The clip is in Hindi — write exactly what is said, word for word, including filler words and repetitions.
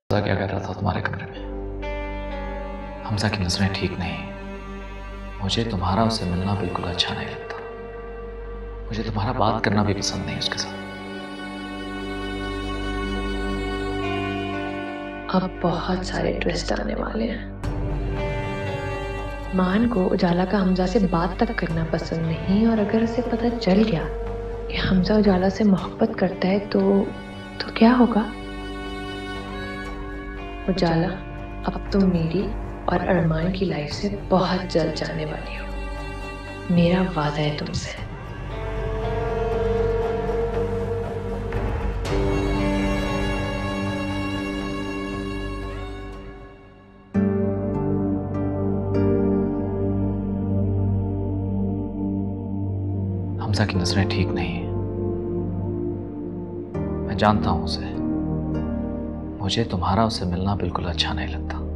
हमजा क्या कर रहा था तुम्हारे कमरे में? हमजा की नजरें ठीक नहीं। मुझे तुम्हारा उससे मिलना बिल्कुल अच्छा नहीं लगता। मुझे तुम्हारा बात करना भी पसंद नहीं उसके साथ। अब बहुत सारे ट्विस्ट आने वाले हैं। मान को उजाला का हमजा से बात तक करना पसंद नहीं, और अगर उसे पता चल गया कि हमजा उजाला से मोहब्बत करता है तो तो क्या होगा? उजाला, अब तुम मेरी और अरमान की लाइफ से बहुत जल्द जाने वाली हो। मेरा वादा है तुमसे। हमजा की नजरें ठीक नहीं। मैं जानता हूं उसे। मुझे तुम्हारा उससे मिलना बिल्कुल अच्छा नहीं लगता।